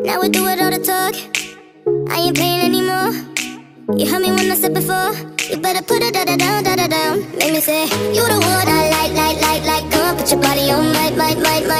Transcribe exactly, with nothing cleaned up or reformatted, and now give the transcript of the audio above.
Now we do it all the talk. I ain't playing anymore. You heard me when I said before. You better put it da-da down, da-da down. Make me say, you the one I like, like, like, like. Come on, put your body on, might, might, might, might.